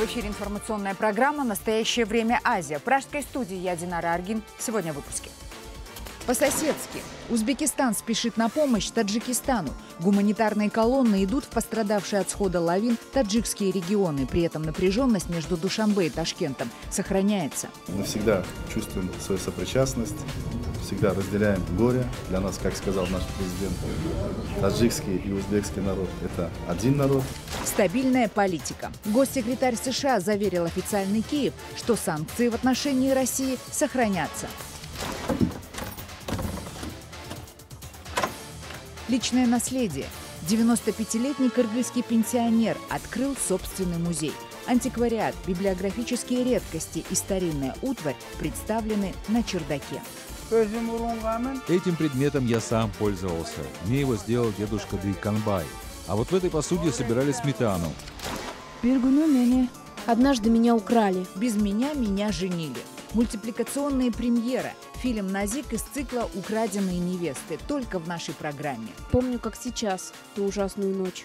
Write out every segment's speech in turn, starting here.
эфире информационная программа «Настоящее время. Азия». В пражской студии я, Динара Аргин. Сегодня в выпуске. По-соседски. Узбекистан спешит на помощь Таджикистану. Гуманитарные колонны идут в пострадавшие от схода лавин таджикские регионы. При этом напряженность между Душанбе и Ташкентом сохраняется. Мы всегда чувствуем свою сопричастность, всегда разделяем горе. Для нас, как сказал наш президент, таджикский и узбекский народ – это один народ. Стабильная политика. Госсекретарь США заверил официальный Киев, что санкции в отношении России сохранятся. Личное наследие. 95-летний кыргызский пенсионер открыл собственный музей. Антиквариат, библиографические редкости и старинная утварь представлены на чердаке. Этим предметом я сам пользовался. Мне его сделал дедушка Дыйканбай. А вот в этой посуде собирали сметану. Однажды меня украли. Без меня женили. Мультипликационные премьеры. Фильм «Назик» из цикла «Украденные невесты» только в нашей программе. Помню, как сейчас, ту ужасную ночь.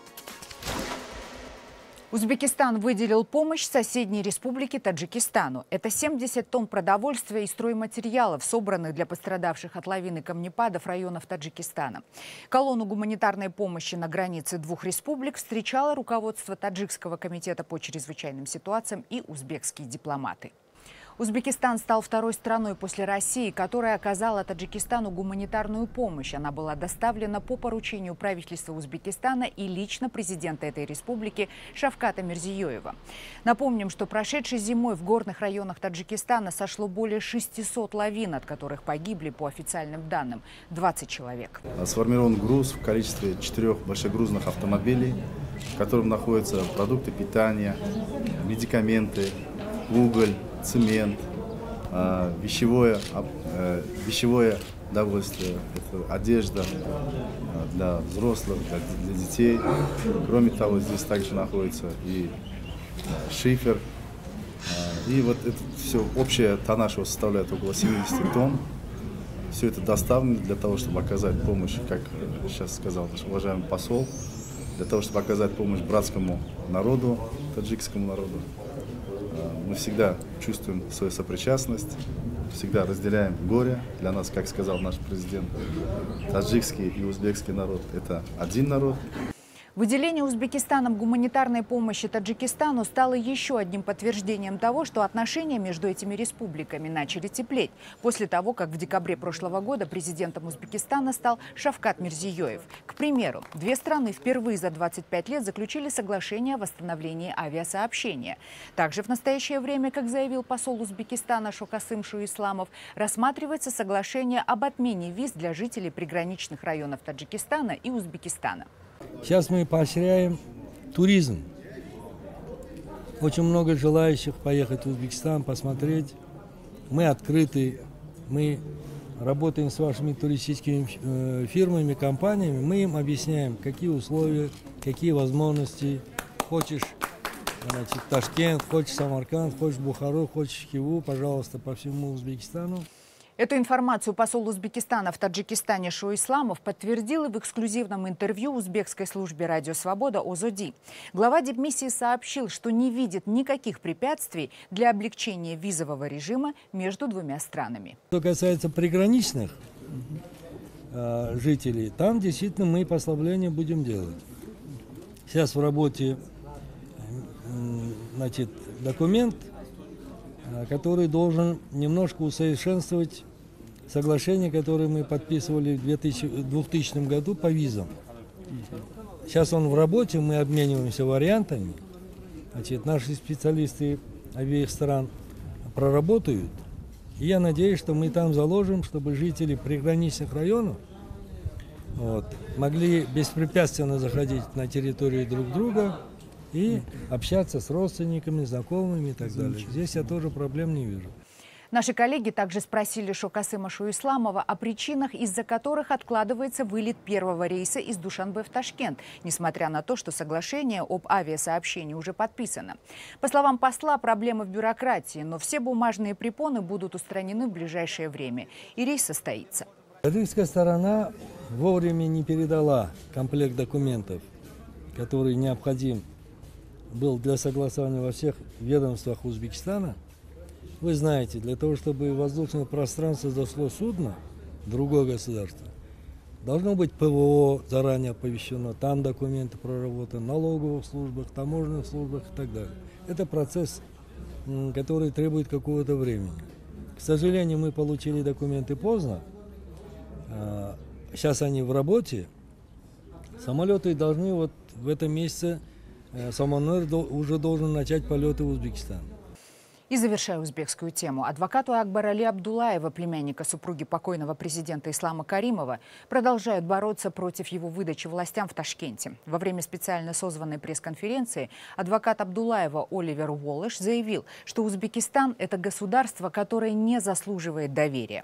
Узбекистан выделил помощь соседней республике Таджикистану. Это 70 тонн продовольствия и стройматериалов, собранных для пострадавших от лавины камнепадов районов Таджикистана. Колонну гуманитарной помощи на границе двух республик встречало руководство Таджикского комитета по чрезвычайным ситуациям и узбекские дипломаты. Узбекистан стал второй страной после России, которая оказала Таджикистану гуманитарную помощь. Она была доставлена по поручению правительства Узбекистана и лично президента этой республики Шавката Мирзиёева. Напомним, что прошедшей зимой в горных районах Таджикистана сошло более 600 лавин, от которых погибли, по официальным данным, 20 человек. Сформирован груз в количестве 4 большегрузных автомобилей, в котором находятся продукты питания, медикаменты, уголь, цемент, вещевое довольствие, это одежда для взрослых, для детей. Кроме того, здесь также находится и шифер. И вот это все, общая тоннаж его составляет около 70 тонн. Все это доставлено для того, чтобы оказать помощь, как сейчас сказал наш уважаемый посол, для того, чтобы оказать помощь братскому народу, таджикскому народу. Мы всегда чувствуем свою сопричастность, всегда разделяем горе. Для нас, как сказал наш президент, таджикский и узбекский народ – это один народ. Выделение Узбекистаном гуманитарной помощи Таджикистану стало еще одним подтверждением того, что отношения между этими республиками начали теплеть после того, как в декабре прошлого года президентом Узбекистана стал Шавкат Мирзиёев. К примеру, две страны впервые за 25 лет заключили соглашение о восстановлении авиасообщения. Также в настоящее время, как заявил посол Узбекистана Шокасым Шуисламов, рассматривается соглашение об отмене виз для жителей приграничных районов Таджикистана и Узбекистана. Сейчас мы поощряем туризм. Очень много желающих поехать в Узбекистан, посмотреть. Мы открыты, мы работаем с вашими туристическими фирмами, компаниями. Мы им объясняем, какие условия, какие возможности. Хочешь, значит, Ташкент, хочешь Самарканд, хочешь Бухару, хочешь Хиву, пожалуйста, по всему Узбекистану. Эту информацию посол Узбекистана в Таджикистане Шуисламов подтвердил и в эксклюзивном интервью узбекской службе «Радио Свобода» ОЗОДИ. Глава дипмиссии сообщил, что не видит никаких препятствий для облегчения визового режима между двумя странами. Что касается приграничных жителей, там действительно мы послабления будем делать. Сейчас в работе, значит, документ, который должен немножко усовершенствовать соглашение, которое мы подписывали в 2000 году по визам. Сейчас он в работе, мы обмениваемся вариантами. Значит, наши специалисты обеих стран проработают. И я надеюсь, что мы там заложим, чтобы жители приграничных районов могли беспрепятственно заходить на территорию друг друга и общаться с родственниками, знакомыми и так далее. Здесь я тоже проблем не вижу. Наши коллеги также спросили Шокасыма Шуисламова о причинах, из-за которых откладывается вылет первого рейса из Душанбе в Ташкент, несмотря на то, что соглашение об авиасообщении уже подписано. По словам посла, проблемы в бюрократии, но все бумажные препоны будут устранены в ближайшее время, и рейс состоится. Таджикская сторона вовремя не передала комплект документов, который необходим был для согласования во всех ведомствах Узбекистана. Вы знаете, для того, чтобы в воздушное пространство зашло судно, другое государство, должно быть ПВО заранее оповещено, там документы проработаны, налоговых службах, таможенных службах и так далее. Это процесс, который требует какого-то времени. К сожалению, мы получили документы поздно. Сейчас они в работе. Самолеты должны вот в этом месяце, Саманер уже должен начать полеты в Узбекистан. И завершая узбекскую тему, адвокату Акбарали Абдуллаева, племянника супруги покойного президента Ислама Каримова, продолжают бороться против его выдачи властям в Ташкенте. Во время специально созванной пресс-конференции адвокат Абдуллаева Оливер Уоллеш заявил, что Узбекистан – это государство, которое не заслуживает доверия.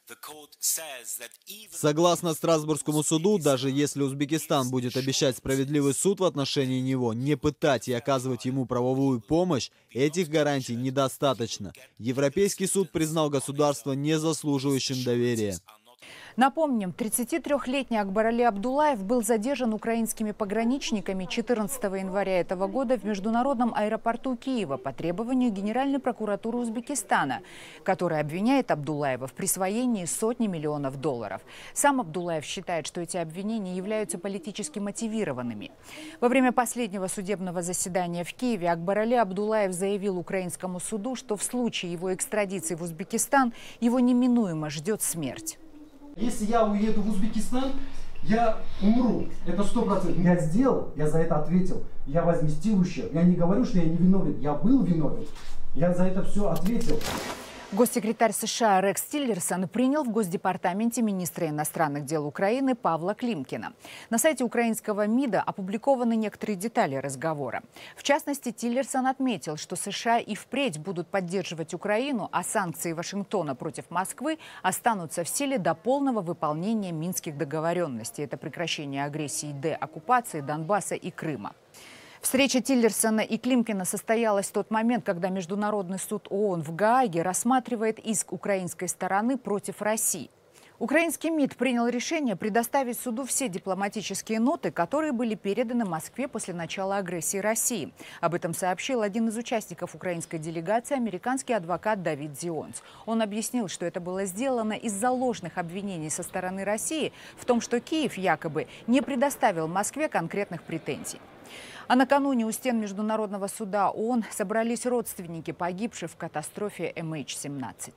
Согласно Страсбургскому суду, даже если Узбекистан будет обещать справедливый суд в отношении него, не пытать и оказывать ему правовую помощь, этих гарантий недостаточно. Европейский суд признал государство не заслуживающим доверия. Напомним, 33-летний Акбарали Абдуллаев был задержан украинскими пограничниками 14 января этого года в международном аэропорту Киева по требованию Генеральной прокуратуры Узбекистана, которая обвиняет Абдуллаева в присвоении сотни миллионов долларов. Сам Абдуллаев считает, что эти обвинения являются политически мотивированными. Во время последнего судебного заседания в Киеве Акбарали Абдуллаев заявил украинскому суду, что в случае его экстрадиции в Узбекистан его неминуемо ждет смерть. Если я уеду в Узбекистан, я умру. Это 100%. Я сделал, я за это ответил. Я возместил ущерб. Я не говорю, что я не виновен. Я был виновен. Я за это все ответил. Госсекретарь США Рекс Тиллерсон принял в Госдепартаменте министра иностранных дел Украины Павла Климкина. На сайте украинского МИДа опубликованы некоторые детали разговора. В частности, Тиллерсон отметил, что США и впредь будут поддерживать Украину, а санкции Вашингтона против Москвы останутся в силе до полного выполнения минских договоренностей. Это прекращение агрессии и деоккупации Донбасса и Крыма. Встреча Тиллерсона и Климкина состоялась в тот момент, когда Международный суд ООН в Гааге рассматривает иск украинской стороны против России. Украинский МИД принял решение предоставить суду все дипломатические ноты, которые были переданы Москве после начала агрессии России. Об этом сообщил один из участников украинской делегации, американский адвокат Давид Зионс. Он объяснил, что это было сделано из-за ложных обвинений со стороны России в том, что Киев якобы не предоставил Москве конкретных претензий. А накануне у стен Международного суда ООН собрались родственники погибших в катастрофе MH17.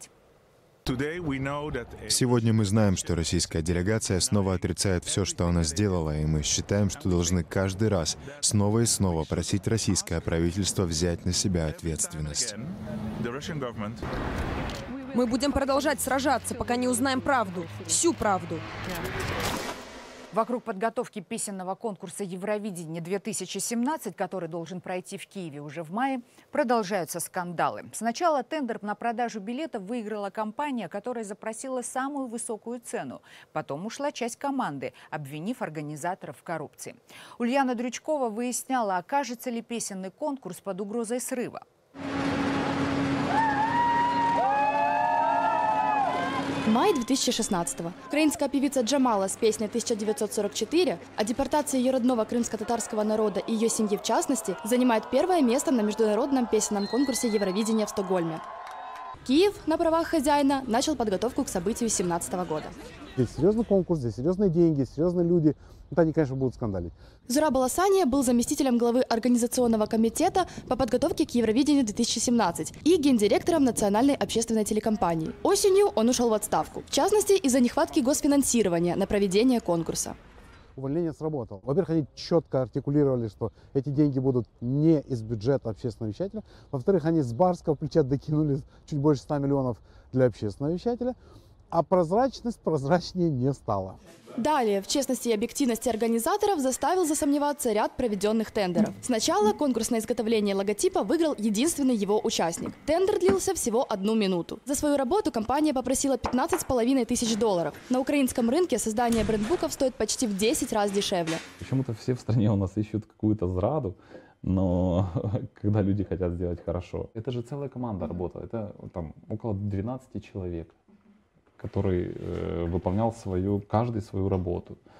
Сегодня мы знаем, что российская делегация снова отрицает все, что она сделала, и мы считаем, что должны каждый раз снова и снова просить российское правительство взять на себя ответственность. Мы будем продолжать сражаться, пока не узнаем правду, всю правду. Вокруг подготовки песенного конкурса «Евровидение-2017», который должен пройти в Киеве уже в мае, продолжаются скандалы. Сначала тендер на продажу билетов выиграла компания, которая запросила самую высокую цену. Потом ушла часть команды, обвинив организаторов в коррупции. Ульяна Дрючкова выясняла, окажется ли песенный конкурс под угрозой срыва. Май 2016-го. Украинская певица Джамала с песней «1944» о депортации ее родного крымско-татарского народа и ее семьи в частности занимает первое место на международном песенном конкурсе Евровидения в Стокгольме. Киев на правах хозяина начал подготовку к событию 2017 года. Здесь серьезный конкурс, здесь серьезные деньги, серьезные люди. Вот они, конечно, будут скандалить. Зураб Аласания был заместителем главы Организационного комитета по подготовке к Евровидению 2017 и гендиректором Национальной общественной телекомпании. Осенью он ушел в отставку, в частности из-за нехватки госфинансирования на проведение конкурса. Увольнение сработало. Во-первых, они четко артикулировали, что эти деньги будут не из бюджета общественного вещателя. Во-вторых, они с барского плеча докинули чуть больше 100 миллионов для общественного вещателя. А прозрачность прозрачнее не стала. Далее, в честности и объективности организаторов заставил засомневаться ряд проведенных тендеров. Сначала конкурс на изготовление логотипа выиграл единственный его участник. Тендер длился всего 1 минуту. За свою работу компания попросила $15,5 тысяч. На украинском рынке создание брендбуков стоит почти в 10 раз дешевле. Почему-то все в стране у нас ищут какую-то зраду, но когда люди хотят сделать хорошо. Это же целая команда работала, это там около 12 человек, который выполнял каждый свою работу.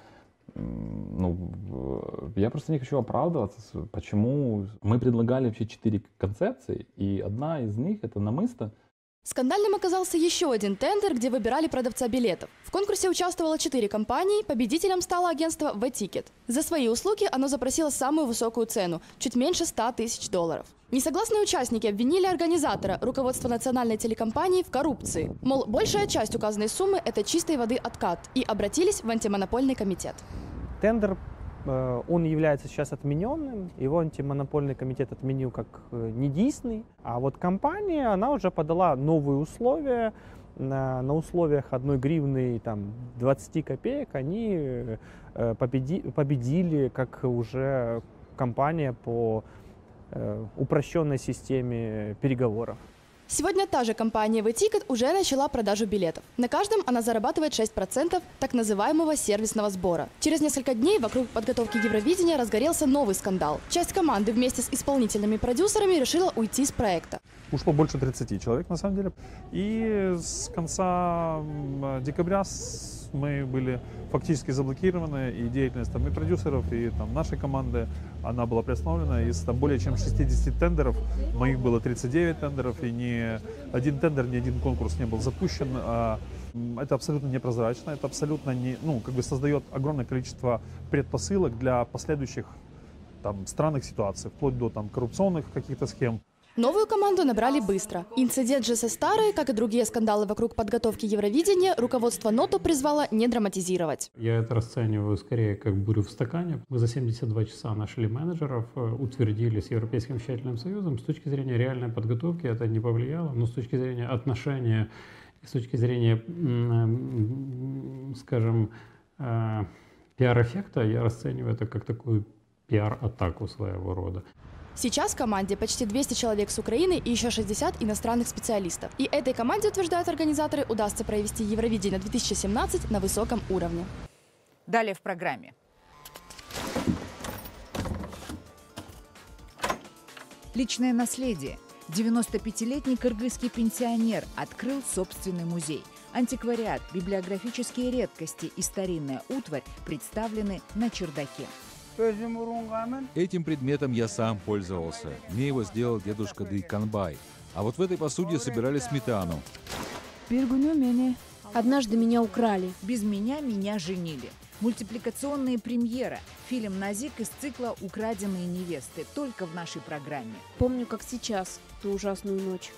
Я просто не хочу оправдываться, почему мы предлагали вообще 4 концепции, и одна из них это намысто. Скандальным оказался еще один тендер, где выбирали продавца билетов. В конкурсе участвовало 4 компании, победителем стало агентство V-Ticket. За свои услуги оно запросило самую высокую цену – чуть меньше $100 000. Несогласные участники обвинили организатора, руководство национальной телекомпании, в коррупции. Мол, большая часть указанной суммы – это чистой воды откат, и обратились в антимонопольный комитет. Тендер, он является сейчас отмененным, его антимонопольный комитет отменил как недейственный, а вот компания, она уже подала новые условия, на условиях 1 гривны 20 копеек они победили как уже компания по упрощенной системе переговоров. Сегодня та же компания V-Ticket уже начала продажу билетов. На каждом она зарабатывает 6% так называемого сервисного сбора. Через несколько дней вокруг подготовки Евровидения разгорелся новый скандал. Часть команды вместе с исполнительными продюсерами решила уйти с проекта. Ушло больше 30 человек на самом деле. И с конца декабря мы были фактически заблокированы, и деятельность и продюсеров, и нашей команды, она была приостановлена. Из более чем 60 тендеров, моих было 39 тендеров, и ни один тендер, ни один конкурс не был запущен. Это абсолютно непрозрачно, это абсолютно создает огромное количество предпосылок для последующих странных ситуаций, вплоть до коррупционных каких-то схем. Новую команду набрали быстро. Инцидент же со старой, как и другие скандалы вокруг подготовки Евровидения, руководство НОТО призвало не драматизировать. Я это расцениваю скорее как бурю в стакане. Мы за 72 часа нашли менеджеров, утвердили с Европейским вещательным союзом. С точки зрения реальной подготовки это не повлияло, но с точки зрения отношения, с точки зрения, скажем, пиар-эффекта, я расцениваю это как такую пиар-атаку своего рода. Сейчас в команде почти 200 человек с Украины и еще 60 иностранных специалистов. И этой команде, утверждают организаторы, удастся провести Евровидение 2017 на высоком уровне. Далее в программе. Личное наследие. 95-летний кыргызский пенсионер открыл собственный музей. Антиквариат, библиографические редкости и старинная утварь представлены на чердаке. Этим предметом я сам пользовался. Мне его сделал дедушка Дейканбай. А вот в этой посуде собирали сметану. Однажды меня украли. Без меня женили. Мультипликационная премьера. Фильм «Назик» из цикла «Украденные невесты». Только в нашей программе. Помню, как сейчас, ту ужасную ночь.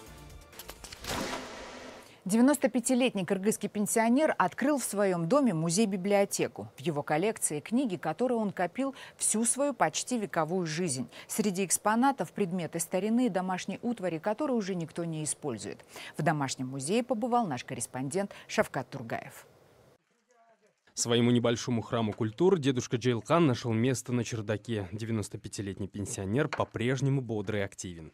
95-летний кыргызский пенсионер открыл в своем доме музей-библиотеку. В его коллекции книги, которые он копил всю свою почти вековую жизнь. Среди экспонатов предметы старины и домашней утвари, которые уже никто не использует. В домашнем музее побывал наш корреспондент Шавкат Тургаев. Своему небольшому храму культуры дедушка Джейлкан нашел место на чердаке. 95-летний пенсионер по-прежнему бодрый и активен.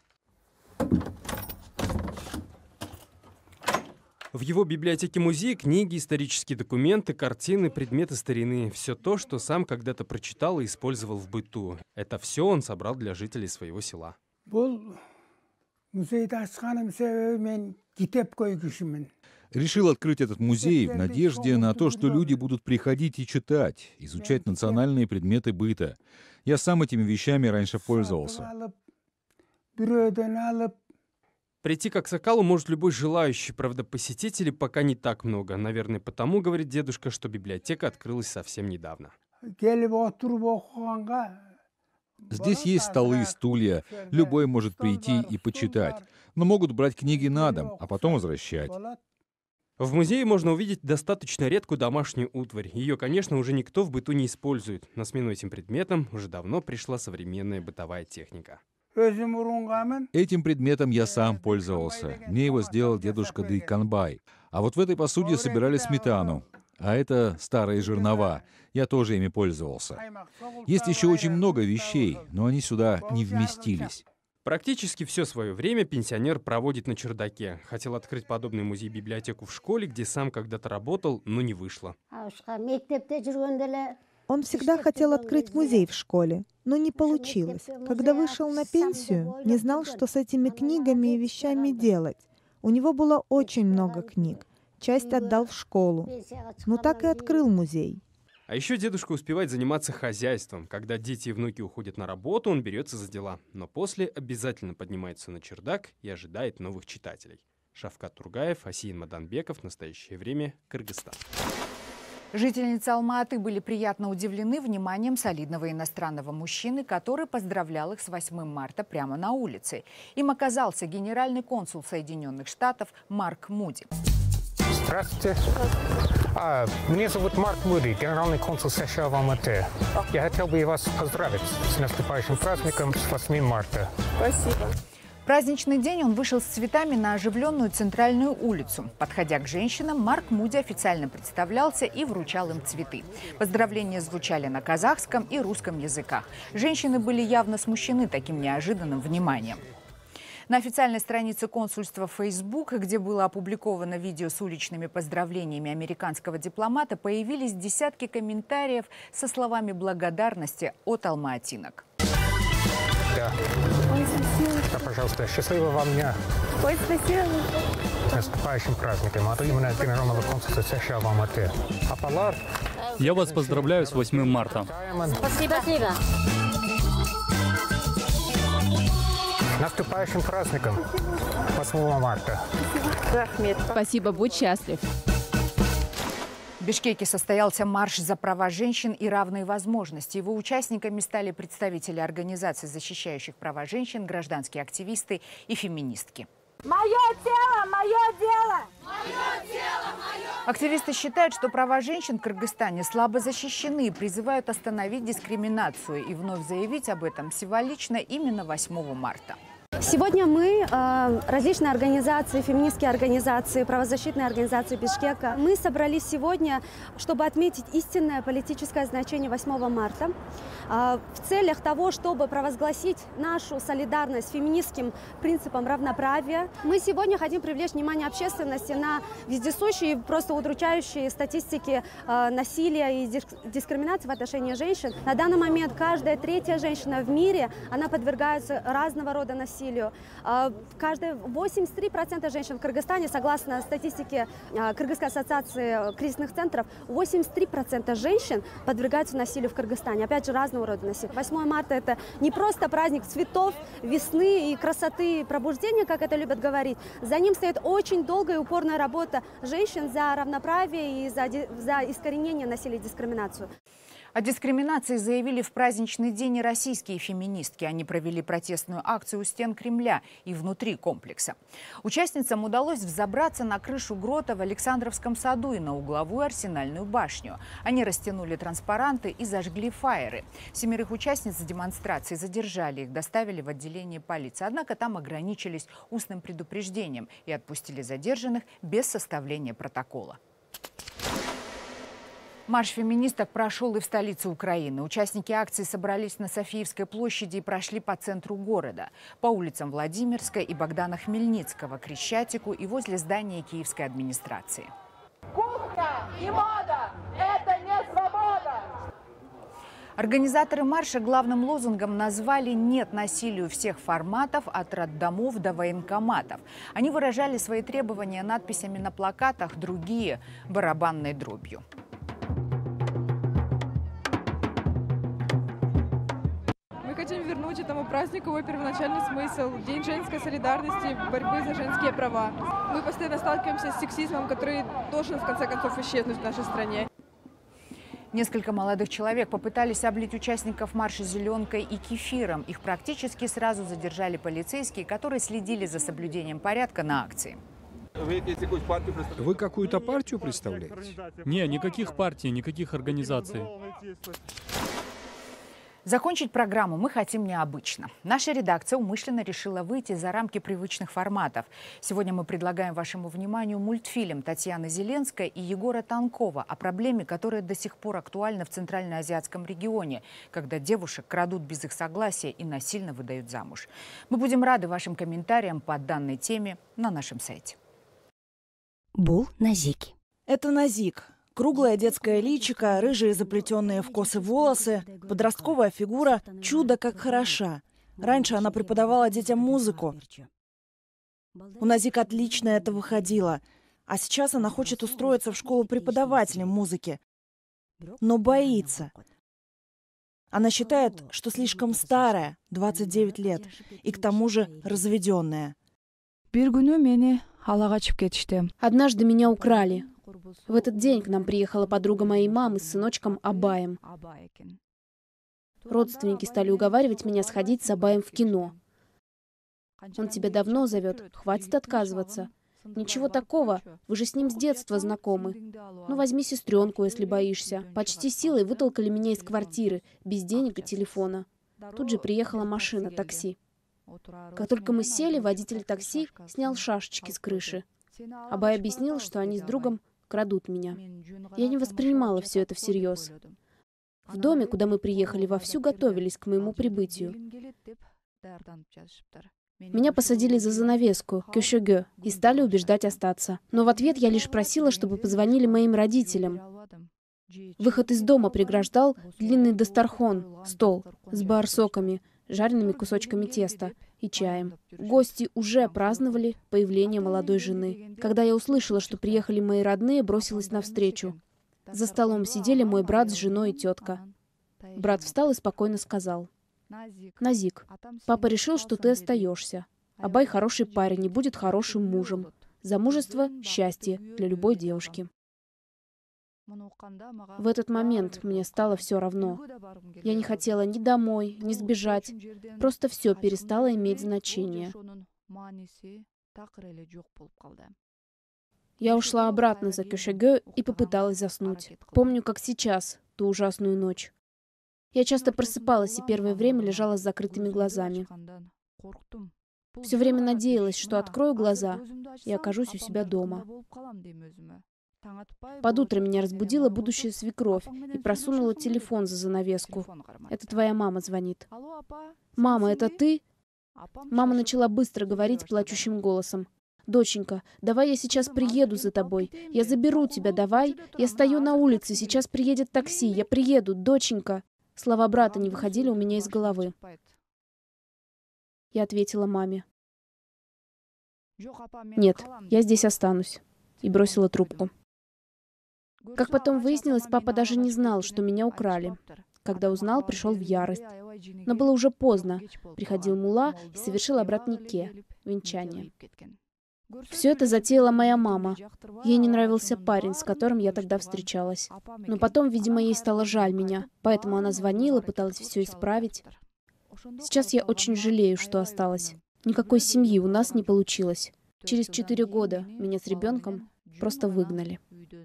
В его библиотеке-музее книги, исторические документы, картины, предметы старины. Все то, что сам когда-то прочитал и использовал в быту. Это все он собрал для жителей своего села. Решил открыть этот музей в надежде на то, что люди будут приходить и читать, изучать национальные предметы быта. Я сам этими вещами раньше пользовался. Прийти к аксакалу может любой желающий, правда, посетителей пока не так много. Наверное, потому, говорит дедушка, что библиотека открылась совсем недавно. Здесь есть столы и стулья, любой может прийти и почитать, но могут брать книги на дом, а потом возвращать. В музее можно увидеть достаточно редкую домашнюю утварь. Ее, конечно, уже никто в быту не использует. На смену этим предметам уже давно пришла современная бытовая техника. Этим предметом я сам пользовался. Мне его сделал дедушка Дейканбай. А вот в этой посуде собирали сметану. А это старые жернова. Я тоже ими пользовался. Есть еще очень много вещей, но они сюда не вместились. Практически все свое время пенсионер проводит на чердаке. Хотел открыть подобный музей-библиотеку в школе, где сам когда-то работал, но не вышло. Он всегда хотел открыть музей в школе, но не получилось. Когда вышел на пенсию, не знал, что с этими книгами и вещами делать. У него было очень много книг. Часть отдал в школу. Но так и открыл музей. А еще дедушка успевает заниматься хозяйством. Когда дети и внуки уходят на работу, он берется за дела. Но после обязательно поднимается на чердак и ожидает новых читателей. Шавкат Тургаев, Асиин Маданбеков. В настоящее время Кыргызстан. Жительницы Алма-Аты были приятно удивлены вниманием солидного иностранного мужчины, который поздравлял их с 8 марта прямо на улице. Им оказался генеральный консул Соединенных Штатов Марк Муди. Здравствуйте. Меня зовут Марк Муди, генеральный консул США в Алма-Ате. Я хотел бы вас поздравить с наступающим праздником, с 8 марта. Спасибо. В праздничный день он вышел с цветами на оживленную центральную улицу. Подходя к женщинам, Марк Муди официально представлялся и вручал им цветы. Поздравления звучали на казахском и русском языках. Женщины были явно смущены таким неожиданным вниманием. На официальной странице консульства Facebook, где было опубликовано видео с уличными поздравлениями американского дипломата, появились десятки комментариев со словами благодарности от алмаатинок. Да. Да, пожалуйста, счастливого вам дня. Ой, спасибо. С наступающим праздником. От имени генерального консула США в Алма-Ате. Апалар. Я вас поздравляю с 8 марта. Спасибо. С наступающим праздником 8 марта. Спасибо, будь счастлив. В Бишкеке состоялся марш за права женщин и равные возможности. Его участниками стали представители организаций, защищающих права женщин, гражданские активисты и феминистки. Мое тело, мое дело! Мое дело, мое! Активисты считают, что права женщин в Кыргызстане слабо защищены и призывают остановить дискриминацию и вновь заявить об этом символично именно 8 марта. Сегодня мы, различные организации, феминистские организации, правозащитные организации Бишкека, мы собрались сегодня, чтобы отметить истинное политическое значение 8 марта в целях того, чтобы провозгласить нашу солидарность с феминистским принципом равноправия. Мы сегодня хотим привлечь внимание общественности на вездесущие, просто удручающие статистики насилия и дискриминации в отношении женщин. На данный момент каждая третья женщина в мире, она подвергается разного рода насилию. Каждые 83% женщин в Кыргызстане, согласно статистике Кыргызской ассоциации кризисных центров, 83% женщин подвергаются насилию в Кыргызстане. Опять же, разного рода насилию. 8 марта – это не просто праздник цветов, весны и красоты, и пробуждения, как это любят говорить. За ним стоит очень долгая и упорная работа женщин за равноправие и за искоренение насилия и дискриминацию. О дискриминации заявили в праздничный день и российские феминистки. Они провели протестную акцию у стен Кремля и внутри комплекса. Участницам удалось взобраться на крышу грота в Александровском саду и на угловую Арсенальную башню. Они растянули транспаранты и зажгли фаеры. 7 участниц демонстрации задержали, их доставили в отделение полиции. Однако там ограничились устным предупреждением и отпустили задержанных без составления протокола. Марш феминисток прошел и в столице Украины. Участники акции собрались на Софиевской площади и прошли по центру города. По улицам Владимирской и Богдана Хмельницкого, Крещатику и возле здания Киевской администрации. Кухня и мода – это не свобода! Организаторы марша главным лозунгом назвали «Нет насилию всех форматов, от роддомов до военкоматов». Они выражали свои требования надписями на плакатах, другие – барабанной дробью. Мы хотим вернуть этому празднику его первоначальный смысл – День женской солидарности, борьбы за женские права. Мы постоянно сталкиваемся с сексизмом, который должен в конце концов исчезнуть в нашей стране. Несколько молодых человек попытались облить участников марша зеленкой и кефиром. Их практически сразу задержали полицейские, которые следили за соблюдением порядка на акции. Вы какую-то партию представляете? Не, никаких партий, никаких организаций. Закончить программу мы хотим необычно. Наша редакция умышленно решила выйти за рамки привычных форматов. Сегодня мы предлагаем вашему вниманию мультфильм Татьяны Зеленской и Егора Танкова о проблеме, которая до сих пор актуальна в Центральноазиатском регионе, когда девушек крадут без их согласия и насильно выдают замуж. Мы будем рады вашим комментариям по данной теме на нашем сайте. Бул Назики. Это Назик. Круглое детское личико, рыжие заплетенные в косы волосы, подростковая фигура, чудо как хороша. Раньше она преподавала детям музыку. У Назик отлично это выходило. А сейчас она хочет устроиться в школу преподавателем музыки. но боится. Она считает, что слишком старая, 29 лет, и к тому же разведенная. Однажды меня украли. В этот день к нам приехала подруга моей мамы с сыночком Абаем. Родственники стали уговаривать меня сходить с Абаем в кино. Он тебя давно зовет, хватит отказываться. Ничего такого, вы же с ним с детства знакомы. Ну, возьми сестренку, если боишься. Почти силой вытолкали меня из квартиры, без денег и телефона. Тут же приехала машина, такси. Как только мы сели, водитель такси снял шашечки с крыши. Абай объяснил, что они с другом крадут меня. Я не воспринимала все это всерьез. В доме, куда мы приехали, вовсю готовились к моему прибытию. Меня посадили за занавеску, кёшөгө, и стали убеждать остаться. Но в ответ я лишь просила, чтобы позвонили моим родителям. Выход из дома преграждал длинный дастархон, стол, с баарсоками, жареными кусочками теста и чаем. Гости уже праздновали появление молодой жены. Когда я услышала, что приехали мои родные, бросилась навстречу. За столом сидели мой брат с женой и тетка. Брат встал и спокойно сказал: «Назик, папа решил, что ты остаешься. Абай хороший парень и будет хорошим мужем. Замужество – счастье для любой девушки». В этот момент мне стало все равно. Я не хотела ни домой, ни сбежать. Просто все перестало иметь значение. Я ушла обратно за кёшөгө и попыталась заснуть. Помню, как сейчас, ту ужасную ночь. Я часто просыпалась и первое время лежала с закрытыми глазами. Все время надеялась, что открою глаза и окажусь у себя дома. Под утро меня разбудила будущая свекровь и просунула телефон за занавеску. «Это твоя мама звонит». «Мама, это ты?» Мама начала быстро говорить плачущим голосом. «Доченька, давай я сейчас приеду за тобой. Я заберу тебя, давай. Я стою на улице, сейчас приедет такси. Я приеду, доченька». Слова брата не выходили у меня из головы. Я ответила маме: «Нет, я здесь останусь», и бросила трубку. Как потом выяснилось, папа даже не знал, что меня украли. Когда узнал, пришел в ярость. Но было уже поздно. Приходил мулла и совершил обряд нике, венчание. Все это затеяла моя мама. Ей не нравился парень, с которым я тогда встречалась. Но потом, видимо, ей стало жаль меня, поэтому она звонила, пыталась все исправить. Сейчас я очень жалею, что осталась. Никакой семьи у нас не получилось. Через 4 года меня с ребенком просто выгнали.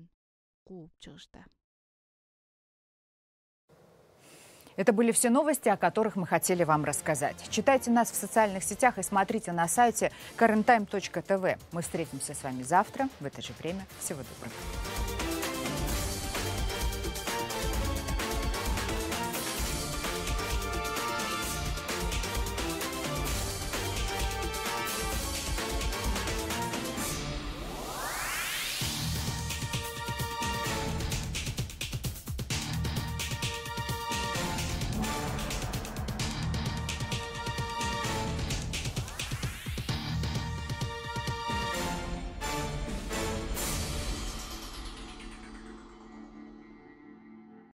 Это были все новости, о которых мы хотели вам рассказать. Читайте нас в социальных сетях и смотрите на сайте karenTime.tv. Мы встретимся с вами завтра в это же время. Всего доброго.